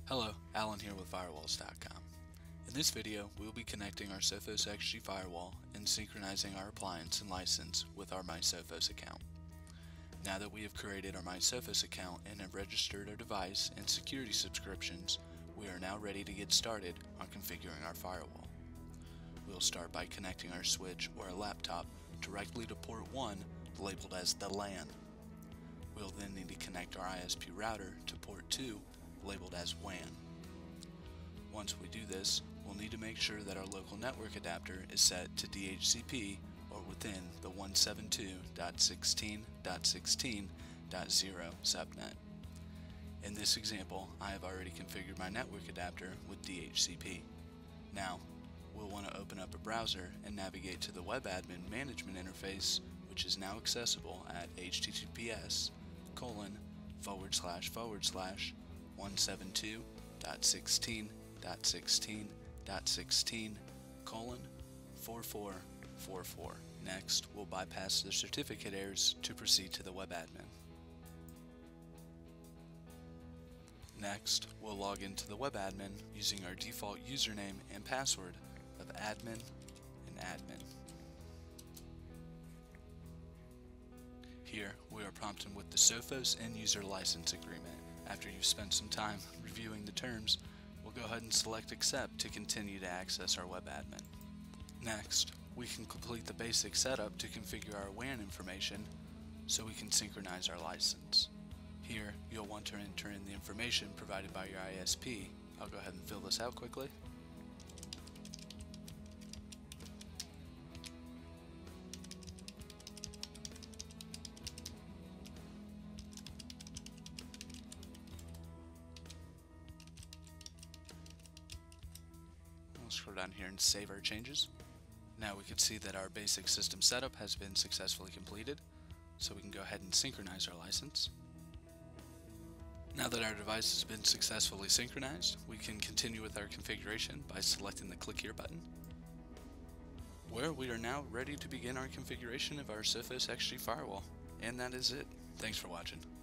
Hello, Alan here with Firewalls.com. In this video, we will be connecting our Sophos XG Firewall and synchronizing our appliance and license with our MySophos account. Now that we have created our MySophos account and have registered our device and security subscriptions, we are now ready to get started on configuring our firewall. We will start by connecting our switch or a laptop directly to port 1 labeled as the LAN. We will then need to connect our ISP router to port 2 labeled as WAN. Once we do this, we'll need to make sure that our local network adapter is set to DHCP or within the 172.16.16.0 subnet. In this example, I have already configured my network adapter with DHCP. Now, we'll want to open up a browser and navigate to the web admin management interface, which is now accessible at https://172.16.16.16:4444. Next, we'll bypass the certificate errors to proceed to the web admin. Next, we'll log into the web admin using our default username and password of admin and admin. Here, we are prompted with the Sophos End User License Agreement. After you've spent some time reviewing the terms, we'll go ahead and select Accept to continue to access our web admin. Next, we can complete the basic setup to configure our WAN information so we can synchronize our license. Here, you'll want to enter in the information provided by your ISP. I'll go ahead and fill this out quickly. We'll scroll down here and save our changes. Now we can see that our basic system setup has been successfully completed, so we can go ahead and synchronize our license. Now that our device has been successfully synchronized, we can continue with our configuration by selecting the Click Here button, where we are now ready to begin our configuration of our Sophos XG Firewall. And that is it. Thanks for watching.